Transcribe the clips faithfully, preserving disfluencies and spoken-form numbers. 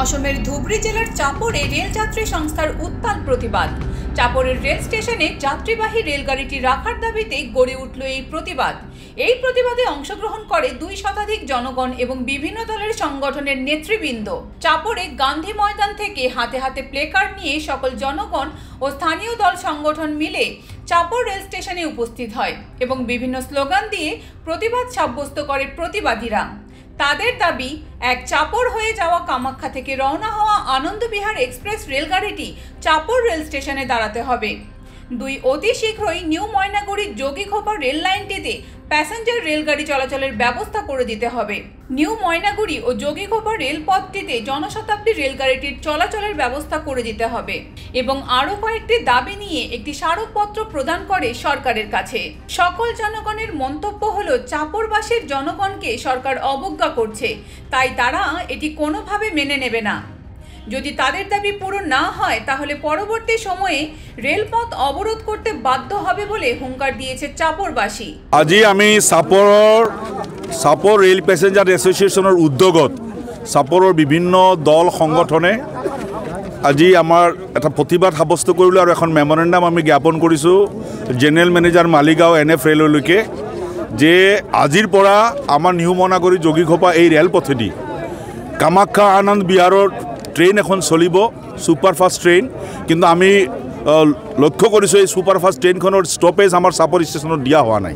অসমের ধুবড়ী জেলার চাপড়ে রেলযাত্রী সংস্থার উত্তাল প্রতিবাদ। চাপড়ের রেল স্টেশনে যাত্রীবাহী রেলগাড়িটি রাখার দাবিতে গড়ে উঠল এই প্রতিবাদ। এই প্রতিবাদে অংশগ্রহণ করে দুই শতাধিক জনগণ এবং বিভিন্ন দলের সংগঠনের নেতৃবৃন্দ। চাপড়ে গান্ধী ময়দান থেকে হাতে হাতে প্লেকার্ড নিয়ে সকল জনগণ ও স্থানীয় দল সংগঠন মিলে চাপড় রেল স্টেশনে উপস্থিত হয় এবং বিভিন্ন স্লোগান দিয়ে প্রতিবাদ সাব্যস্ত করে প্রতিবাদীরা। তাদের দাবি, এক চাপড় হয়ে যাওয়া কামাখ্যা থেকে রওনা হওয়া আনন্দবিহার এক্সপ্রেস রেলগাড়িটি চাপড় রেল স্টেশনে দাঁড়াতে হবে। দুই অতি শীঘ্রই নিউ ময়নাগুড়ি যোগীঘোপা রেল লাইনটিতে প্যাসেঞ্জার রেলগাড়ি চলাচলের ব্যবস্থা করে দিতে হবে। নিউ ময়নাগুড়ি ও যোগীঘোপা রেলপথটিতে জনশতাব্দী রেলগাড়িটির চলাচলের ব্যবস্থা করে দিতে হবে এবং আরও কয়েকটি দাবি নিয়ে একটি স্মারকপত্র প্রদান করে সরকারের কাছে। সকল জনগণের মন্তব্য হলো, চাপড়বাসীর জনগণকে সরকার অবজ্ঞা করছে, তাই তারা এটি কোনোভাবে মেনে নেবে না। যদি তাদের দাবি পূরণ না হয় তাহলে পরবর্তী সময়ে রেলপথ অবরোধ করতে বাধ্য হবে বলে হুঙ্কার দিয়েছে চাপড়বাসী। আজি আমি চাপড়ৰ চাপড় ৰেল পেসেঞ্জাৰ এছ'চিয়েশ্যনৰ উদ্যোগত চাপড়ৰ বিভিন্ন দল সংগঠনে আজি আমাৰ এটা প্ৰতিবাদ সাব্যস্ত কৰিলোঁ আৰু এখন মেমৰেণ্ডাম আমি জ্ঞাপন কৰিছোঁ general manager Maligaon N F ৰেললৈকে যে আজিৰ পৰা আমাৰ নিউ ময়নাগুৰি যোগীঘোপা এই ৰেলপথেদি কামাখ্যা আনন্দ বিহাৰৰ ট্রেন এখন চলিব, সুপারফাস্ট ট্রেন। কিন্তু আমি লক্ষ্য কৰিছোঁ এই সুপারফাস্ট ট্রেনখনৰ ষ্টপেজ আমাৰ চাপড় ষ্টেচনত দিয়া হোৱা নাই।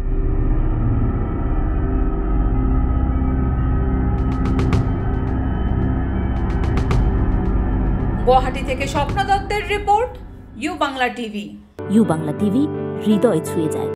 গুৱাহাটী থেকে স্বপ্ন দত্তের report, U Bangla TV. U Bangla TV হৃদয় ছুঁয়ে যায়।